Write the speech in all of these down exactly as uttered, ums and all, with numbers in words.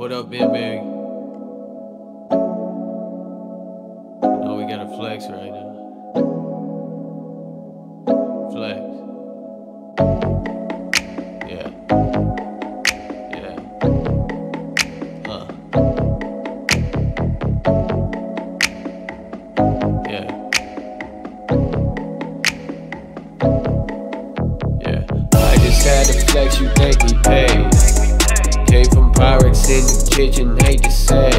what up, Ben Big? Oh, we got a flex right now. Flex. Yeah. Yeah. Huh. Yeah. Yeah. I just had to flex, you think we paid. Came from Pyrex in the kitchen, hate to say.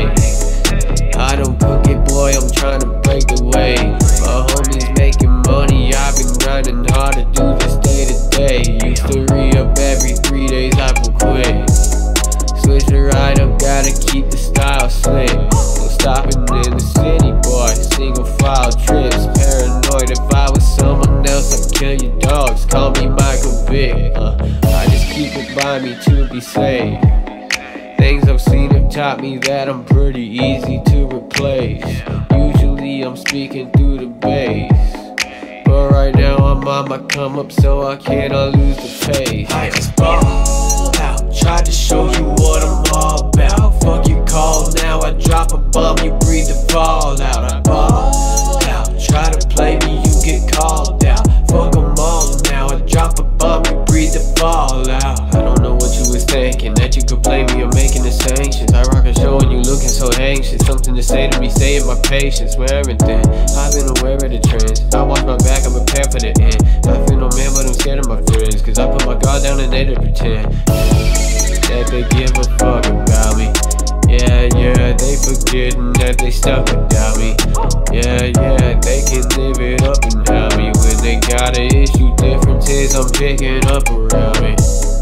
I don't cook it, boy, I'm trying to break the way. My homies making money, I've been grinding hard to do this day to day. Used to re-up every three days, I will quit. Switch the ride up, gotta keep the style slick. No stopping in the city, boy, single file trips. Paranoid, if I was someone else, I'd kill your dogs. Call me Michael Vick, uh, I just keep it by me to be safe. Things I've seen have taught me that I'm pretty easy to replace. Usually I'm speaking through the bass, but right now I'm on my come up, so I cannot lose the pace. I just ball out, tried to show you what I'm all about. Fuck your call now, I drop a bomb, you breathe the fallout. I ball out, try to play me, you get called out. Fuck them all now, I drop a bomb, you breathe the fallout. I don't know what you was thinking, that you could play me or making the sanctions. I rock a show and you looking so anxious. Something to say to me, saying my patience, wearing thin. I've been aware of the trends, I watch my back, I'm prepared for the end. I feel no man, but I'm scared of my friends, cause I put my guard down and they to pretend that they give a fuck about me. Yeah, yeah, they forgetting that they stuck without me. Yeah, yeah, they can live it up and help me. When they got an issue, differences I'm picking up around me.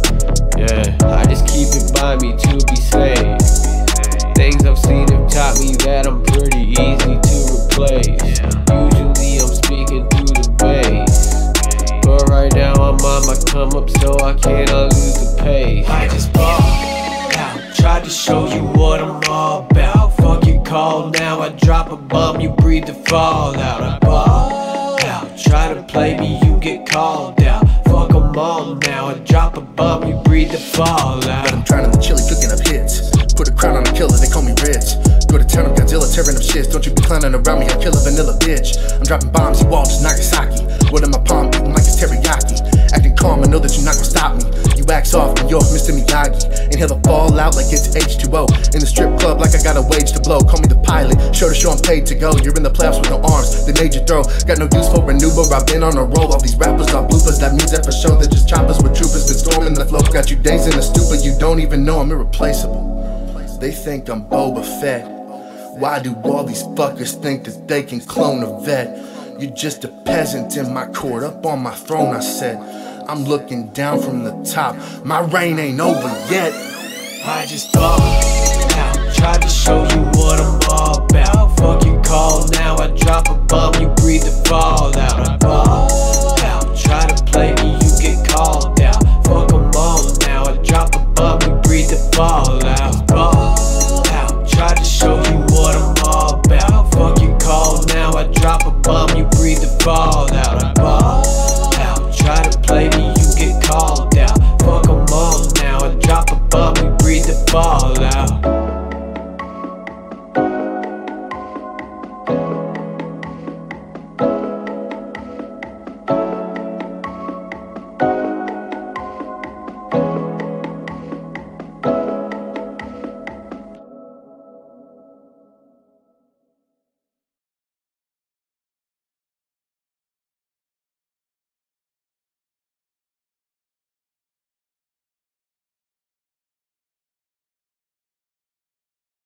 Yeah, I just keep it by me to be safe. Things I've seen have taught me that I'm pretty easy to replace. Usually I'm speaking through the bass, but right now I'm on my come up, so I cannot lose the pace. I just ball out, tried to show you what I'm all about. Fuck your call now, I drop a bomb, you breathe the fallout. I ball out, try to play me, you get called out. Fuck them all now, I drop a bomb, you breathe the fallout. But I'm trying to chili, cooking up hits. Put a crown on a killer, they call me rich. Go to town, I'm Godzilla, tearing up shits. Don't you be clowning around me, I kill a vanilla bitch. I'm dropping bombs, you all just Nagasaki. What in my palm, eating like it's teriyaki. Acting calm, I know that you're not gonna stop me. You wax off, New York, Mister Miyagi. Inhale the fallout like it's H two O. In the strip club like I got a wage to blow. Call me the pilot, show to show I'm paid to go. You're in the playoffs with no arms, they made you throw. Got no use for renewal, I've been on a roll. All these rappers got bloopers, that means that for sure. They're just choppers with troopers, been storming the flow. Got you dazed in a stupor, you don't even know I'm irreplaceable. They think I'm Boba Fett. Why do all these fuckers think that they can clone a vet? You're just a peasant in my court, up on my throne I said. I'm looking down from the top, my reign ain't over yet. I just ball out, tried to show you what I'm all about. Fuck your call now, I drop a bomb, you breathe the fallout. I ball